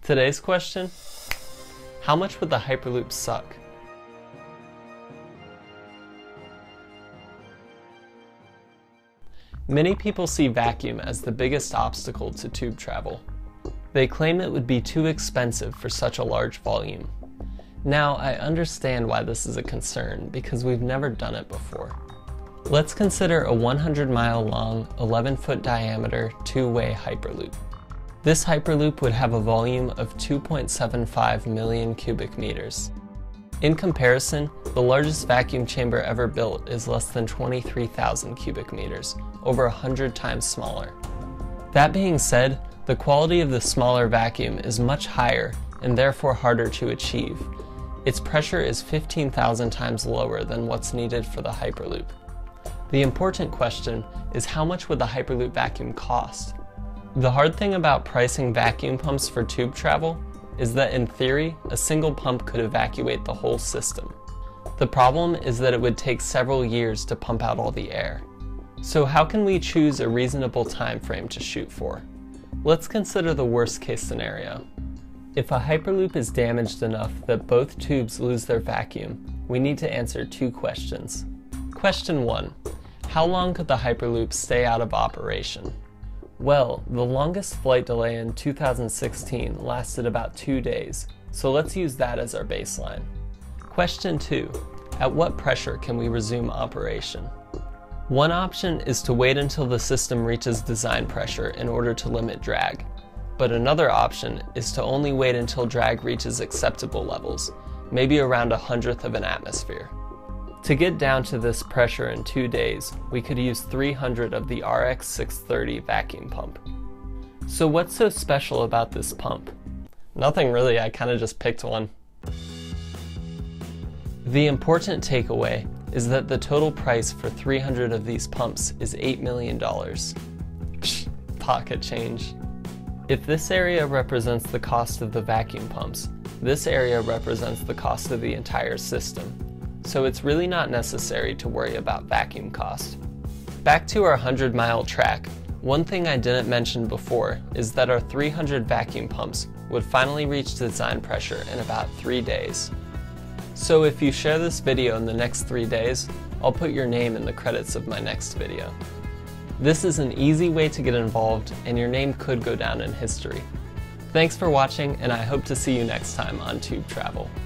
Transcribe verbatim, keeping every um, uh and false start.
Today's question: how much would the Hyperloop suck? Many people see vacuum as the biggest obstacle to tube travel. They claim it would be too expensive for such a large volume. Now, I understand why this is a concern because we've never done it before. Let's consider a one hundred mile long, eleven foot diameter, two-way Hyperloop. This Hyperloop would have a volume of two point seven five million cubic meters. In comparison, the largest vacuum chamber ever built is less than twenty-three thousand cubic meters, over one hundred times smaller. That being said, the quality of the smaller vacuum is much higher and therefore harder to achieve. Its pressure is fifteen thousand times lower than what's needed for the Hyperloop. The important question is, how much would the Hyperloop vacuum cost? The hard thing about pricing vacuum pumps for tube travel is that in theory, a single pump could evacuate the whole system. The problem is that it would take several years to pump out all the air. So how can we choose a reasonable time frame to shoot for? Let's consider the worst case scenario. If a Hyperloop is damaged enough that both tubes lose their vacuum, we need to answer two questions. Question one: how long could the Hyperloop stay out of operation? Well, the longest flight delay in two thousand sixteen lasted about two days, so let's use that as our baseline. Question two: at what pressure can we resume operation? One option is to wait until the system reaches design pressure in order to limit drag, but another option is to only wait until drag reaches acceptable levels, maybe around a hundredth of an atmosphere. To get down to this pressure in two days, we could use three hundred of the R X six thirty vacuum pump. So what's so special about this pump? Nothing really, I kinda just picked one. The important takeaway is that the total price for three hundred of these pumps is eight million dollars. Psh, pocket change. If this area represents the cost of the vacuum pumps, this area represents the cost of the entire system. So it's really not necessary to worry about vacuum cost. Back to our one hundred mile track, one thing I didn't mention before is that our three hundred vacuum pumps would finally reach design pressure in about three days. So if you share this video in the next three days, I'll put your name in the credits of my next video. This is an easy way to get involved, and your name could go down in history. Thanks for watching, and I hope to see you next time on Tube Travel.